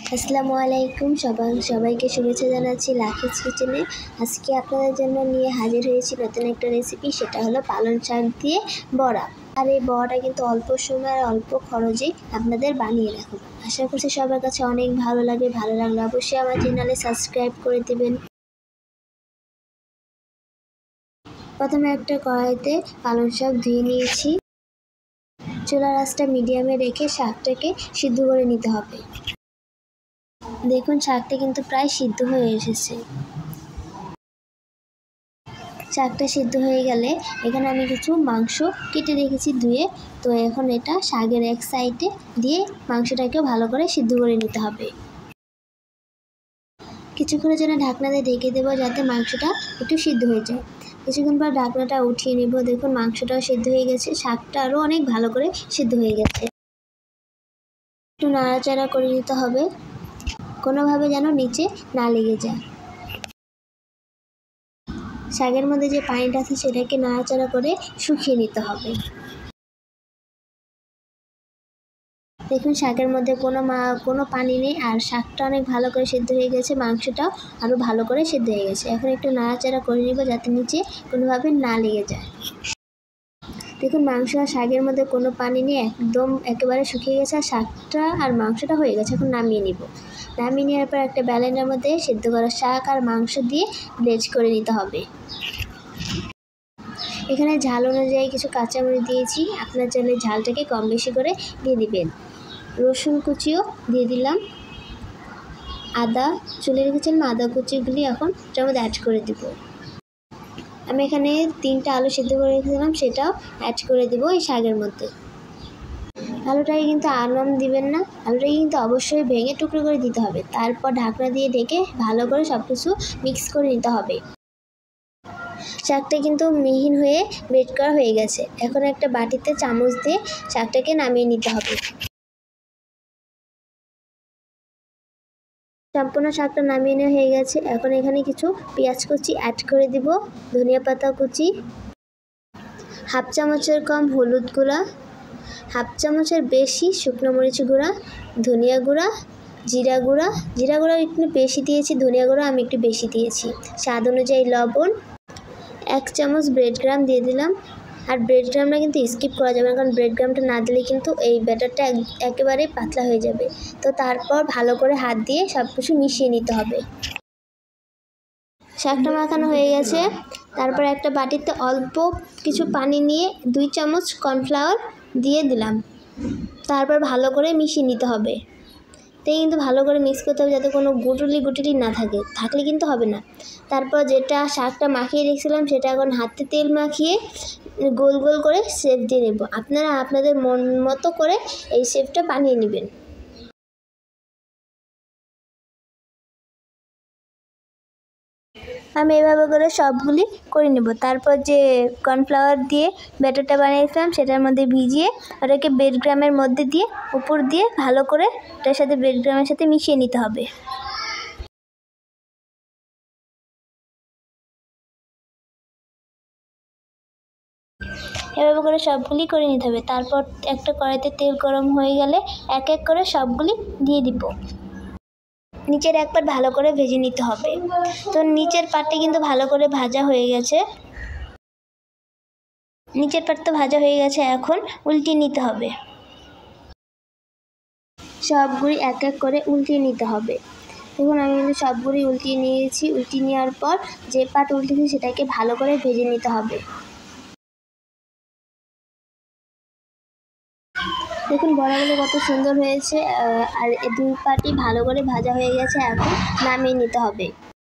আসসালামু আলাইকুম সবাইকে শুভেচ্ছা জানাচ্ছি লাকিজ কিচেনে। আজকে আপনাদের জন্য নিয়ে হাজির হয়েছি নতুন একটা রেসিপি, সেটা হলো পালং শাক দিয়ে বড়া। আর এই বড়াটা কিন্তু অল্প সময় আর অল্প খরচে আপনাদের বানিয়ে রাখুন। আশা করছি সবার কাছে অনেক ভালো লাগবে। ভালো লাগলে অবশ্যই আমার চ্যানেলে সাবস্ক্রাইব করে দেবেন। প্রথমে একটা কড়াইতে পালং শাক ধুয়ে নিয়েছি। চুলার আঁচটা মিডিয়ামে রেখে শাকটাকে সিদ্ধ করে নিতে হবে। দেখুন শাকটা কিন্তু প্রায় সিদ্ধ হয়ে এসেছে। শাকটা সিদ্ধ হয়ে গেলে এখানে আমি কিছু মাংস কেটে রেখেছি ধুয়ে। তো এখন এটা শাকের এক সাইডে দিয়ে মাংসটাকেও ভালো করে সিদ্ধ করে নিতে হবে। কিছুক্ষণের জন্য ঢাকনা দিয়ে ঢেকে দেবো যাতে মাংসটা একটু সিদ্ধ হয়ে যায়। কিছুক্ষণ পর ঢাকনাটা উঠিয়ে নেব। দেখুন মাংসটাও সিদ্ধ হয়ে গেছে, শাকটা আরও অনেক ভালো করে সিদ্ধ হয়ে গেছে। একটু নাড়াচাড়া করে নিতে হবে, কোনোভাবে যেন নিচে না লেগে যায়। শাকের মধ্যে যে পানিটা আছে সেটাকে নাড়াচাড়া করে শুকিয়ে নিতে হবে। দেখুন শাকের মধ্যে কোনো পানি নেই, আর শাকটা অনেক ভালো করে সিদ্ধ হয়ে গেছে, মাংসটাও আরও ভালো করে সিদ্ধ হয়ে গেছে। এখন একটু নাড়াচাড়া করে নিব যাতে নিচে কোনোভাবে না লেগে যায়। দেখুন মাংস আর শাকের মধ্যে কোনো পানি নেই, একদম একেবারে শুকিয়ে গেছে, আর শাকটা আর মাংসটা হয়ে গেছে। এখন নামিয়ে নিব। নামিয়ে নেওয়ার পর একটা ব্লেন্ডারের মধ্যে সিদ্ধ করা শাক আর মাংস দিয়ে ব্লেন্ড করে নিতে হবে। এখানে ঝাল অনুযায়ী কিছু কাঁচামরিচ দিয়েছি, আপনার চাইলে ঝালটাকে কম বেশি করে দিয়ে দিবেন। রসুন কুচিও দিয়ে দিলাম। আদা চুলে রেখেছিলাম, আদা কুচিগুলি এখন এটার মধ্যে অ্যাড করে দিব। আমি এখানে 3টা আলু সিদ্ধ করে রেখেছিলাম, সেটাও অ্যাড করে দিব এই শাকের মধ্যে। আলুটাকে কিন্তু আনাম দিবেন না, আলুটাকে কিন্তু অবশ্যই ভেঙে টুকরো করে দিতে হবে। তারপর ঢাকনা দিয়ে ঢেকে ভালো করে সব কিছু মিক্স করে নিতে হবে। শাকটা কিন্তু মিহিন হয়ে বেট করা হয়ে গেছে। এখন একটা বাটিতে চামচ দিয়ে শাকটাকে নামিয়ে নিতে হবে। সম্পূর্ণ শাকটা নামিয়ে নেওয়া হয়ে গেছে। এখন এখানে কিছু পেঁয়াজ কুচি অ্যাড করে দিব, ধনিয়া পাতা কুচি, হাফ চামচের কম হলুদ গুঁড়া, হাফ চামচের বেশি শুকনো মরিচ গুঁড়া, ধনিয়া গুঁড়া, জিরা গুঁড়া একটু বেশি দিয়েছি, ধনিয়া গুঁড়া আমি একটু বেশি দিয়েছি, স্বাদ অনুযায়ী লবণ, 1 চামচ ব্রেড গ্রাম দিয়ে দিলাম। আর ব্রেড গ্রামটা কিন্তু স্কিপ করা যাবে না, কারণ ব্রেড গ্রামটা না দিলে কিন্তু এই ব্যাটারটা একেবারেই পাতলা হয়ে যাবে। তো তারপর ভালো করে হাত দিয়ে সব কিছু মিশিয়ে নিতে হবে। শাকটা মাখানো হয়ে গেছে। তারপর একটা বাটিতে অল্প কিছু পানি নিয়ে 2 চামচ কর্নফ্লাওয়ার দিয়ে দিলাম। তারপর ভালো করে মিশিয়ে নিতে হবে। তাই কিন্তু ভালো করে মিক্স করতে হবে যাতে কোনো গুটুলি না থাকলে কিন্তু হবে না। তারপর যেটা শাকটা মাখিয়ে রেখেছিলাম সেটা এখন হাতে তেল মাখিয়ে গোল গোল করে শেপ দিয়ে নেব। আপনারা আপনাদের মন মতো করে এই শেপটা বানিয়ে নেবেন। আমি এভাবে করে সবগুলি করে নেব। তারপর যে কর্নফ্লাওয়ার দিয়ে ব্যাটারটা বানিয়েছিলাম সেটার মধ্যে ভিজিয়ে ওটাকে ব্রেড গ্রামের মধ্যে দিয়ে উপর দিয়ে ভালো করে এটার সাথে ব্রেড গ্রামের সাথে মিশিয়ে নিতে হবে। এভাবে করে সবগুলি করে নিতে হবে। তারপর একটা কড়াইতে তেল গরম হয়ে গেলে এক এক করে সবগুলি দিয়ে দিব। নিচের এক পাট ভালো করে ভেজে নিতে হবে। তো নিচের পাটটা কিন্তু ভালো করে ভাজা হয়ে গেছে। নিচের পাট তো ভাজা হয়ে গেছে, এখন উল্টিয়ে নিতে হবে। সবগুলি এক এক করে উল্টিয়ে নিতে হবে। দেখুন আমি কিন্তু সবগুলি উল্টিয়ে নিয়েছি। উল্টিয়ে নেওয়ার পর যে পাট উল্টিয়েছি সেটাকে ভালো করে ভেজে নিতে হবে। দেখুন বড়াগুলো কত সুন্দর হয়েছে, আর এই 2 পাটই ভালো করে ভাজা হয়ে গেছে। এখন নামিয়ে নিতে হবে।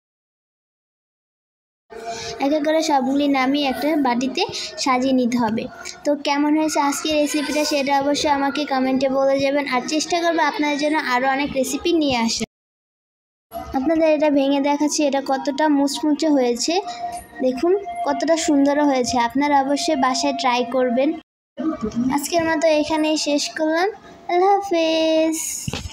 এক এক করে সবগুলি নামিয়ে একটা বাটিতে সাজিয়ে নিতে হবে। তো কেমন হয়েছে আজকের রেসিপিটা সেটা অবশ্যই আমাকে কমেন্টে বলে যাবেন, আর চেষ্টা করবো আপনাদের জন্য আরও অনেক রেসিপি নিয়ে আসা। আপনাদের এটা ভেঙে দেখাচ্ছি এটা কতটা মুচমুচে হয়েছে। দেখুন কতটা সুন্দরও হয়েছে। আপনারা অবশ্যই বাসায় ট্রাই করবেন। আজকের মতো এখানেই শেষ করলাম। আল্লাহ হাফেজ।